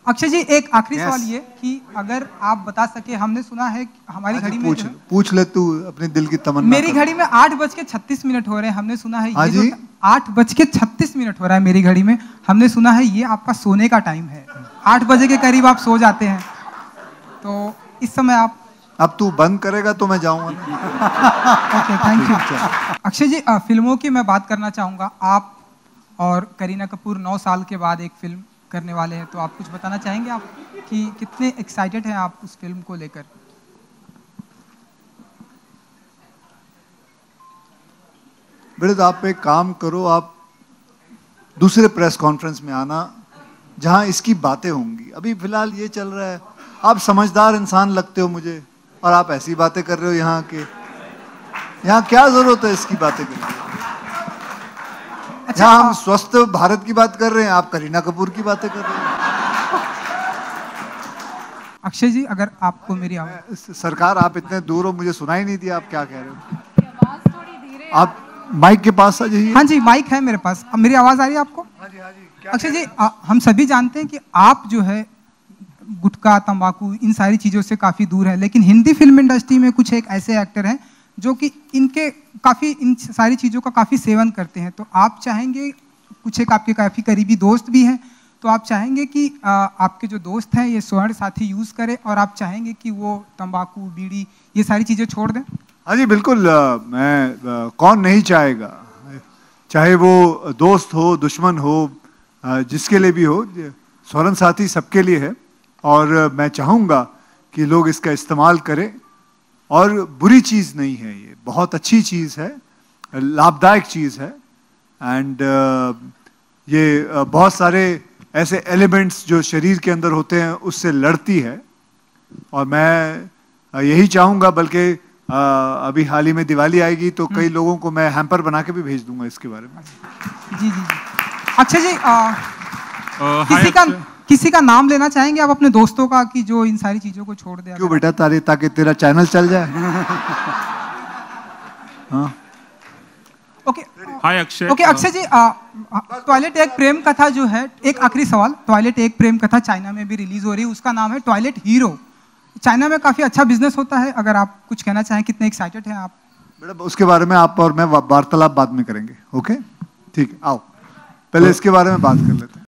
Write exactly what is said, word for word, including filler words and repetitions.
अक्षय जी, एक आखिरी सवाल ये कि अगर आप बता सके, हमने सुना है हमारी घड़ी में पूछ पूछ ले तू अपने दिल की तमन्ना। मेरी घड़ी में आठ बज के छत्तीस मिनट हो रहे हैं, हमने सुना है ये जो आठ बज के छत्तीस मिनट हो रहा है मेरी घड़ी में, हमने सुना है ये आपका सोने का टाइम है, आठ बजे के करीब आप सो जाते हैं, तो इस समय आप अब तू बंद करेगा तो मैं जाऊंगा। Okay, thank you. Akshay ji, फिल्मों की मैं बात करना चाहूँगा। आप और करीना कपूर नौ साल के बाद एक फिल्म करने वाले हैं, तो आप कुछ बताना चाहेंगे आप कि कितने एक्साइटेड हैं आप उस फिल्म को लेकर? बेटे, तो आप एक काम करो, आप दूसरे प्रेस कॉन्फ्रेंस में आना जहां इसकी बातें होंगी। अभी फिलहाल ये चल रहा है, आप समझदार इंसान लगते हो मुझे, और आप ऐसी बातें कर रहे हो यहाँ के। यहाँ क्या जरूरत है इसकी बातें करने की? अच्छा, यहाँ हम स्वस्थ भारत की बात कर रहे हैं, आप करीना कपूर की बातें कर रहे हैं। अक्षय जी, अगर आपको मेरी आवाज, सरकार आप इतने दूर हो, मुझे सुनाई नहीं दिया आप क्या कह रहे हो। आप माइक के पास आ जाइए। हाँ जी, माइक है मेरे पास। अब मेरी आवाज आ रही है आपको? हाँ जी, हाँ जी। अक्षय जी, आ, हम सभी जानते हैं कि आप जो है गुटखा, तंबाकू, इन सारी चीजों से काफी दूर है, लेकिन हिंदी फिल्म इंडस्ट्री में कुछ एक ऐसे एक्टर हैं जो कि इनके काफी इन सारी चीजों का काफी सेवन करते हैं, तो आप चाहेंगे, कुछ एक आपके काफी करीबी दोस्त भी हैं, तो आप चाहेंगे कि आ, आपके जो दोस्त हैं ये स्वर्ण साथी यूज करें, और आप चाहेंगे कि वो तंबाकू, बीड़ी, ये सारी चीजें छोड़ दें? हाँ जी, बिल्कुल। आ, मैं आ, कौन नहीं चाहेगा, चाहे वो दोस्त हो, दुश्मन हो, आ, जिसके लिए भी हो, स्वर्ण साथी सबके लिए है, और मैं चाहूँगा कि लोग इसका इस्तेमाल करें। और बुरी चीज़ नहीं है, ये बहुत अच्छी चीज़ है, लाभदायक चीज़ है। एंड uh, ये uh, बहुत सारे ऐसे एलिमेंट्स जो शरीर के अंदर होते हैं उससे लड़ती है, और मैं uh, यही चाहूँगा, बल्कि uh, अभी हाल ही में दिवाली आएगी तो कई लोगों को मैं हैम्पर बना के भी भेज दूंगा इसके बारे में। जी जी जी। अच्छा जी, आ, uh, किसी का किसी का नाम लेना चाहेंगे आप अपने दोस्तों का कि जो इन सारी चीजों को छोड़ दे? क्यों बेटा, तारी ताकि तेरा चैनल चल जाए। हाँ, okay. Hi Akshay. Okay Akshay ji, toilet Ek Prem कथा जो है, एक आखिरी सवाल, टॉयलेट एक प्रेम कथा चाइना में भी रिलीज हो रही है, उसका नाम है टॉयलेट हीरो। चाइना में काफी अच्छा बिजनेस होता है, अगर आप कुछ कहना चाहें, कितने एक्साइटेड हैं आप? बेटा, उसके बारे में आप और मैं वार्तालाप बाद में करेंगे। ओके, ठीक है, आओ पहले इसके बारे में बात कर लेते हैं।